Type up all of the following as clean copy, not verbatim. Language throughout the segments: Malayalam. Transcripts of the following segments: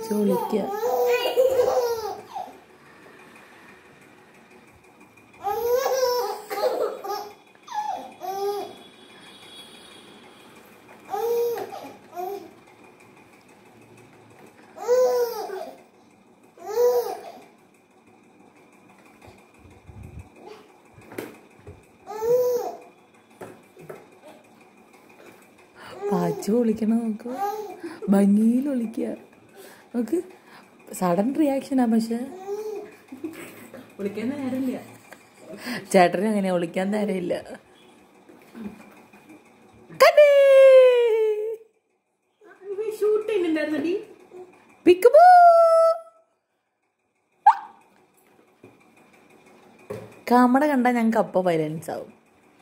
പാച്ചു വിളിക്കുക. പാച്ചു വിളിക്കണം നോക്ക്, ഭംഗിയിൽ വിളിക്കുക നോക്ക്. സഡൻ റിയാക്ഷനാ, പക്ഷെ വിളിക്കാൻ നേരമില്ല. ചേട്ടന് അങ്ങനെയാ, വിളിക്കാൻ നേരമില്ല. ഷൂട്ട് ചെയ്യുന്നുണ്ടായിരുന്നടി. കാമട കണ്ടാൽ ഞങ്ങൾക്ക് അപ്പൊ വയലൻസ് ആവും.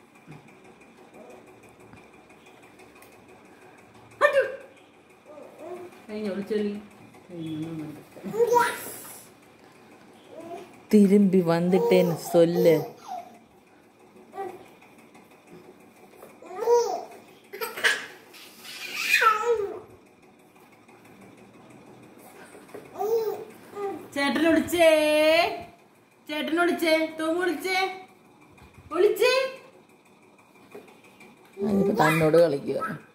திரும்பி வந்துட்டேன்னு சொல்லு. ചേട്ടനൊളിച്ചേ, ചേട്ടനൊളിച്ചേ, തോമു വിളിച്ചേ, വിളിച്ചേ. തന്നോട് കളിക്കുക.